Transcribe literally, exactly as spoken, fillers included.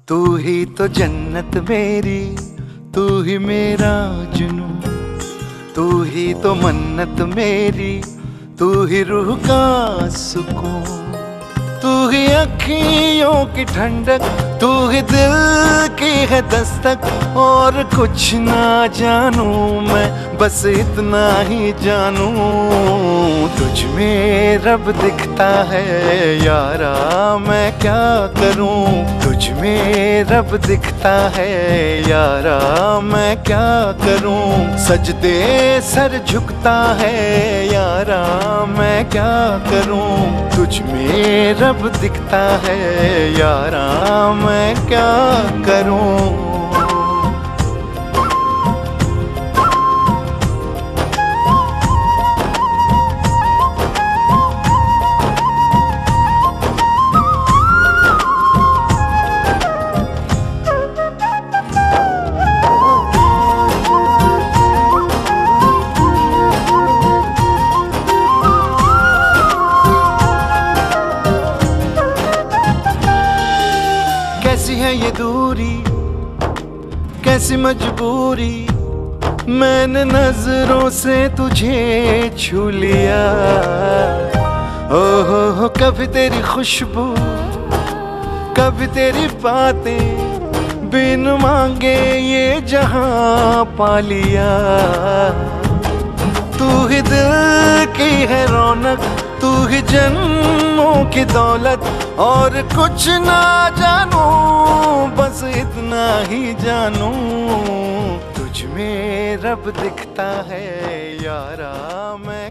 तू ही तो जन्नत मेरी, तू ही मेरा जुनू, तू ही तो मन्नत मेरी, तू ही रूह का सुकून, तू ही अखियों की ठंडक, तू ही दिल की है दस्तक। और कुछ ना जानू मैं, बस इतना ही जानू, तुझ में रब दिखता है यारा, मैं क्या करूं। तुझ में रब दिखता है यारा, मैं क्या करूं। सजदे सर झुकता है यारा, मैं क्या करूं। तुझ में रब दिखता है यारा, मैं क्या करूं। कैसी है ये दूरी, कैसी मजबूरी, मैंने नजरों से तुझे छू लिया। ओ हो हो कभी तेरी खुशबू, कभी तेरी बातें, बिन मांगे ये जहां पा लिया। तू ही दिल की है रौनक, तू ही जन्मों की दौलत। और कुछ ना जानू, बस इतना ही जानू, तुझ में रब दिखता है यारा, मैं